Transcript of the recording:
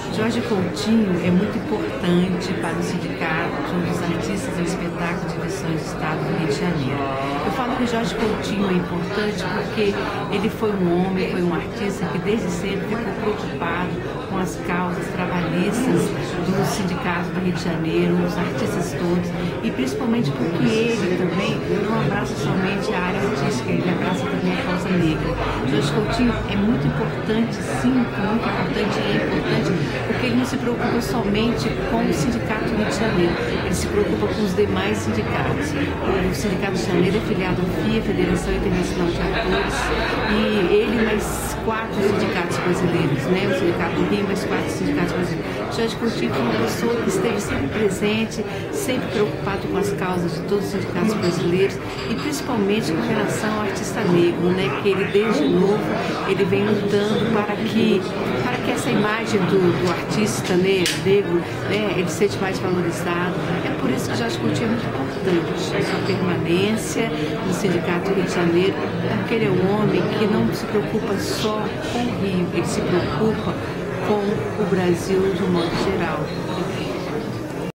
Jorge Coutinho é muito importante para o Sindicato dos Artistas em Espetáculo de Edições do Estado do Rio de Janeiro. Eu falo que Jorge Coutinho é importante porque ele foi um homem, foi um artista que desde sempre ficou preocupado com as causas trabalhistas do Sindicato do Rio de Janeiro, os artistas todos, e principalmente porque ele também não abraça somente a área artística, ele abraça também a causa negra. Jorge Coutinho é muito importante, sim, muito importante e é importante porque ele não se preocupa somente com o Sindicato do Rio de Janeiro, ele se preocupa com os demais sindicatos. O Sindicato de Janeiro é filiado ao FIA, Federação Internacional de Atores, e ele mais 4 sindicatos brasileiros, né? O Sindicato do Rio, mais 4 sindicatos brasileiros. Jorge Coutinho foi uma pessoa que esteve sempre presente, sempre preocupado com as causas de todos os sindicatos brasileiros e principalmente com relação ao artista negro, né? Que ele desde novo ele vem lutando para que essa imagem do artista, né, negro, né, ele seja mais valorizado. É por isso que Jorge Coutinho é muito importante, a sua permanência no Sindicato do Rio de Janeiro, porque ele é um homem que não se preocupa só com o Rio, ele se preocupa com o Brasil de um modo geral.